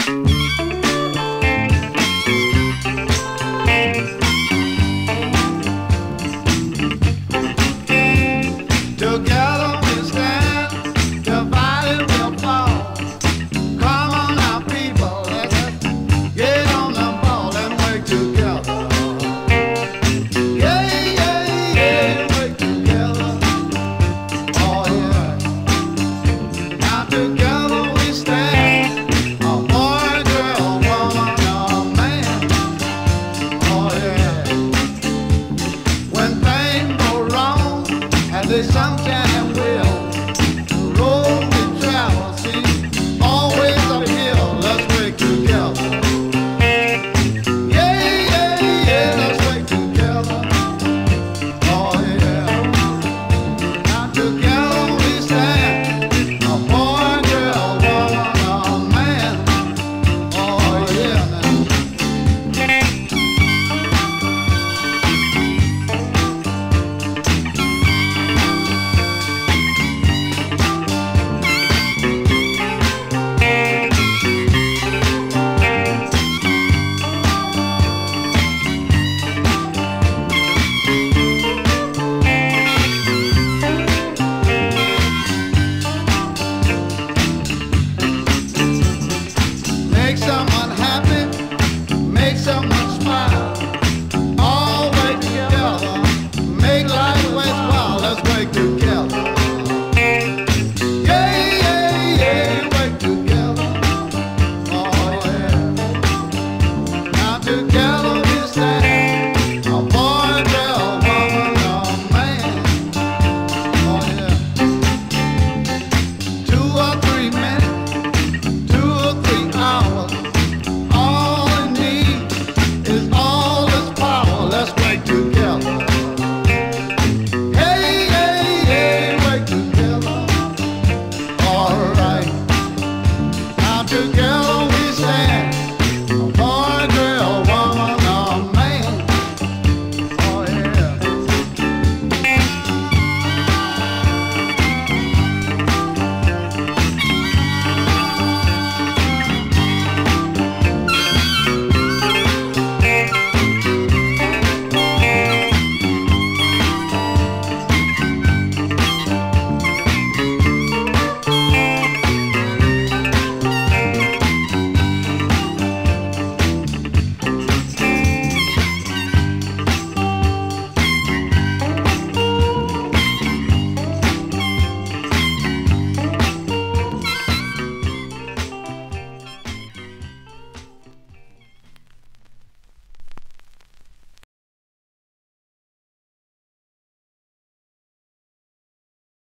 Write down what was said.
Together we stand, divided we'll fall. Come on now, people, let's get on the ball and work together. Yeah, yeah, yeah, work together. Oh yeah. Now together we stand, a boy, girl, woman, or man. Oh yeah. When things go wrong, and they sometimes will, the road we travel, see, always uphill. Let's work together. Yeah, yeah, yeah, let's work together. Oh yeah. Now together we stand, a boy, girl, woman, or man. Oh yeah, now. Make someone happy, make someone smile. All work together, make life worthwhile. Let's work together. Yeah, yeah, yeah, work together. Oh yeah. Now together we stand, a boy, girl, woman, or man. Oh yeah. 2 or 3 minutes, 2 or 3 hours. All it needs is all this power. Let's work together. Hey, hey, hey, work together. All right. Now together.